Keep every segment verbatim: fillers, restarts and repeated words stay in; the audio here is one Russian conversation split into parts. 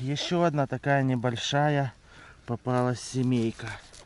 еще одна такая небольшая попалась семейка.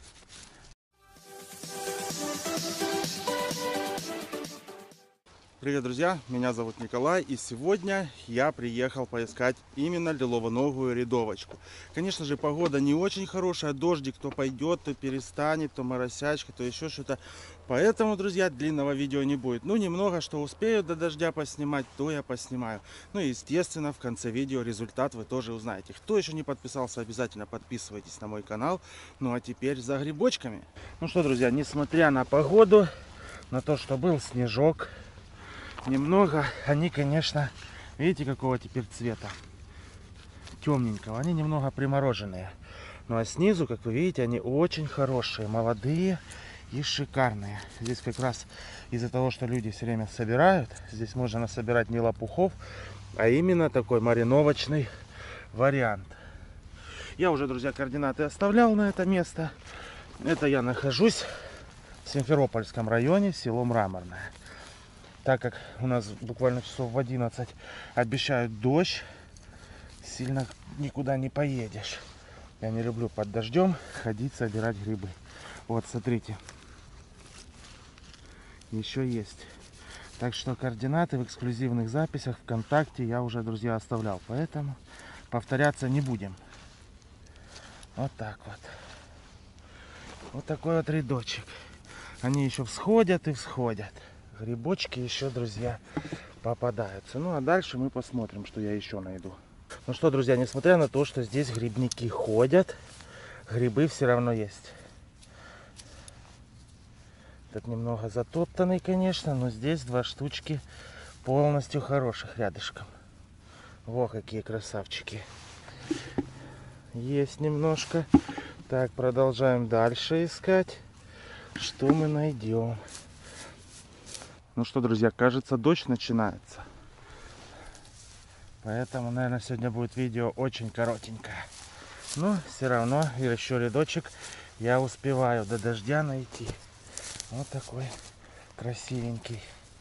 Привет, друзья! Меня зовут Николай, и сегодня я приехал поискать именно лиловоногую рядовочку. Конечно же, погода не очень хорошая, дождик то пойдет, то перестанет, то моросячка, то еще что-то. Поэтому, друзья, длинного видео не будет. Ну, немного, что успею до дождя поснимать, то я поснимаю. Ну и, естественно, в конце видео результат вы тоже узнаете. Кто еще не подписался, обязательно подписывайтесь на мой канал. Ну, а теперь за грибочками. Ну что, друзья, несмотря на погоду, на то, что был снежок, немного, они, конечно, видите, какого теперь цвета? Темненького. Они немного примороженные. Ну а снизу, как вы видите, они очень хорошие, молодые и шикарные. Здесь как раз из-за того, что люди все время собирают, здесь можно насобирать не лопухов, а именно такой мариновочный вариант. Я уже, друзья, координаты оставлял на это место. Это я нахожусь в Симферопольском районе, село Мраморное. Так как у нас буквально часов в одиннадцать обещают дождь, сильно никуда не поедешь. Я не люблю под дождем ходить собирать грибы. Вот, смотрите. Еще есть. Так что координаты в эксклюзивных записях ВКонтакте я уже, друзья, оставлял. Поэтому повторяться не будем. Вот так вот. Вот такой вот рядочек. Они еще всходят и всходят. Грибочки еще, друзья, попадаются. Ну а дальше мы посмотрим, что я еще найду. Ну что, друзья, несмотря на то, что здесь грибники ходят, грибы все равно есть. Этот немного затоптанный, конечно, но здесь два штучки полностью хороших рядышком. Во, какие красавчики. Есть немножко. Так, продолжаем дальше искать. Что мы найдем? Ну что, друзья, кажется, дождь начинается. Поэтому, наверное, сегодня будет видео очень коротенькое. Но все равно еще рядочек я успеваю до дождя найти. Вот такой красивенький.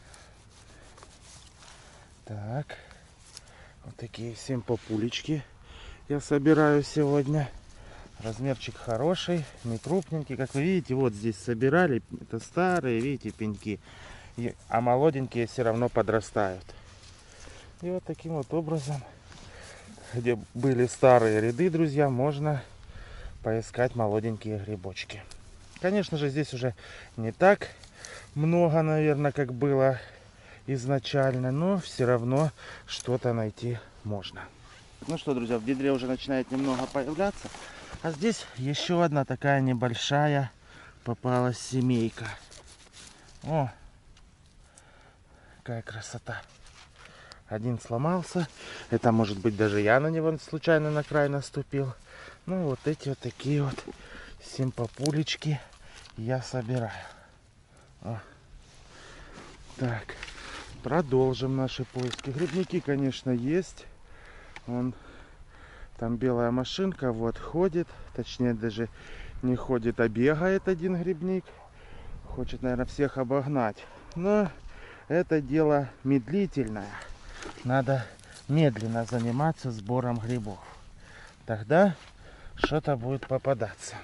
Так. Вот такие семь популечки я собираю сегодня. Размерчик хороший, не крупненький. Как вы видите, вот здесь собирали. Это старые, видите, пеньки. А молоденькие все равно подрастают. И вот таким вот образом, где были старые ряды, друзья, можно поискать молоденькие грибочки. Конечно же, здесь уже не так много, наверное, как было изначально, но все равно что-то найти можно. Ну что, друзья, в ведре уже начинает немного появляться. А здесь еще одна такая небольшая попалась семейка. О! Какая красота. Один сломался. Это, может быть, даже я на него случайно на край наступил. Ну, вот эти вот такие вот симпопулечки я собираю. О. Так, продолжим наши поиски. Грибники, конечно, есть. Вон там белая машинка вот ходит. Точнее, даже не ходит, а бегает один грибник. Хочет, наверное, всех обогнать. Но это дело медлительное. Надо медленно заниматься сбором грибов. Тогда что-то будет попадаться.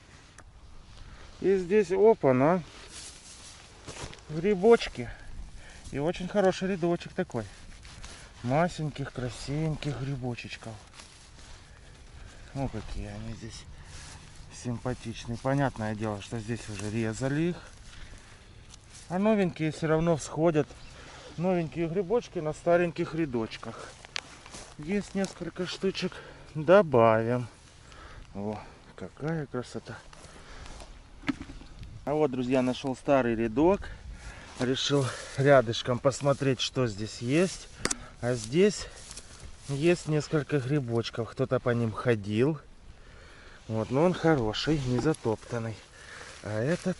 И здесь, опа-на, грибочки. И очень хороший рядочек такой. Масеньких, красивеньких грибочечков. Ну, какие они здесь симпатичные. Понятное дело, что здесь уже резали их. А новенькие все равно всходят. Новенькие грибочки на стареньких рядочках. Есть несколько штучек. Добавим. О, какая красота. А вот, друзья, нашел старый рядок. Решил рядышком посмотреть, что здесь есть. А здесь есть несколько грибочков. Кто-то по ним ходил. Вот, но он хороший, не затоптанный. А этот...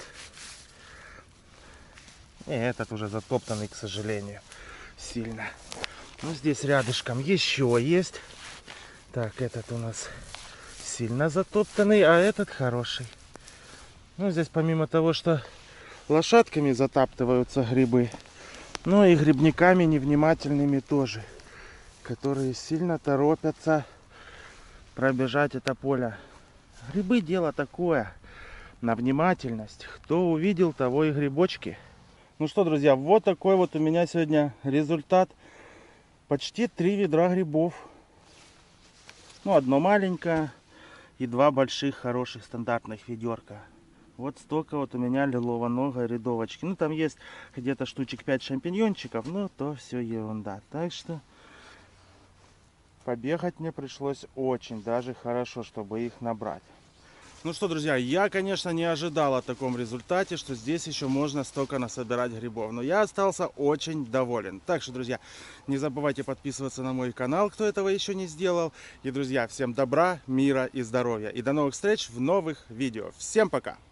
И этот уже затоптанный, к сожалению, сильно. Ну, здесь рядышком еще есть. Так, этот у нас сильно затоптанный, а этот хороший. Ну, здесь помимо того, что лошадками затаптываются грибы, но и грибниками невнимательными тоже, которые сильно торопятся пробежать это поле. Грибы дело такое, на внимательность. Кто увидел, того и грибочки. Ну что, друзья, вот такой вот у меня сегодня результат. Почти три ведра грибов. Ну, одно маленькое и два больших хороших стандартных ведерка. Вот столько вот у меня лилово-ногой рядовочки. Ну, там есть где-то штучек пять шампиньончиков, но то все ерунда. Так что побегать мне пришлось очень даже хорошо, чтобы их набрать. Ну что, друзья, я, конечно, не ожидал о таком результате, что здесь еще можно столько насобирать грибов. Но я остался очень доволен. Так что, друзья, не забывайте подписываться на мой канал, кто этого еще не сделал. И, друзья, всем добра, мира и здоровья. И до новых встреч в новых видео. Всем пока!